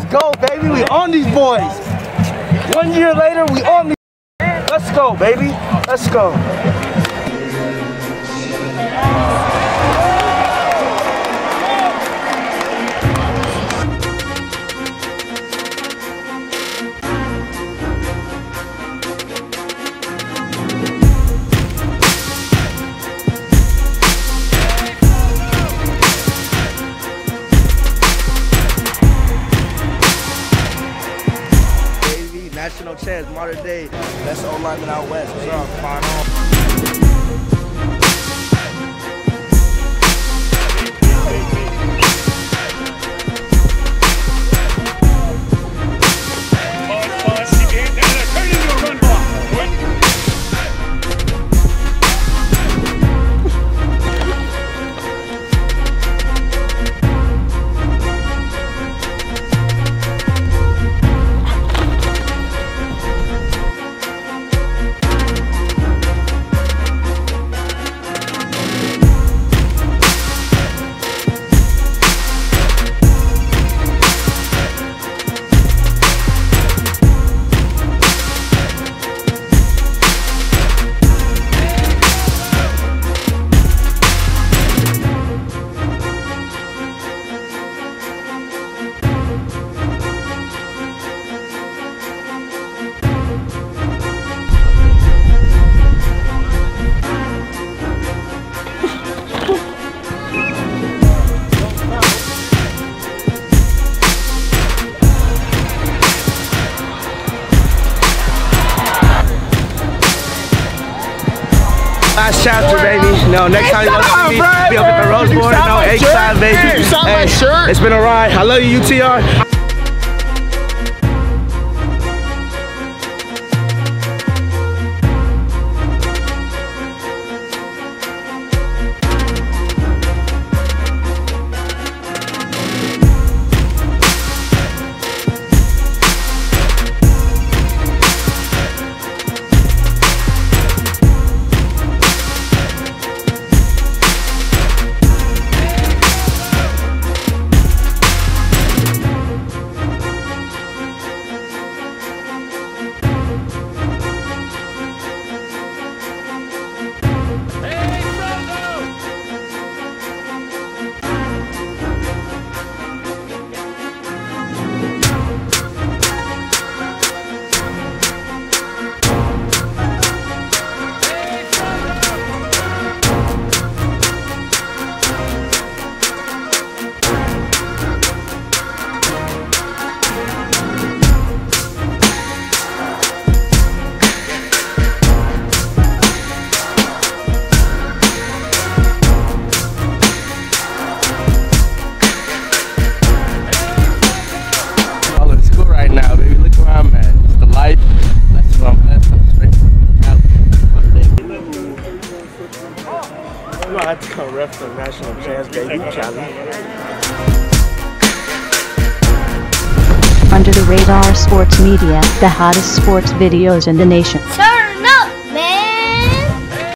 go, baby. We on these boys. 1 year later, we on these. Let's go, baby. Let's go. National chance, modern day. Best O-lineman out west. What's up? Spot on. Last chapter, baby. No, next time you want to see me, be up at the Rose Bowl. No, H-side, baby. Hey, it's been a ride. I love you, UTR. I had to come rep for national chance, baby, Cali. Under the Radar Sports Media, the hottest sports videos in the nation.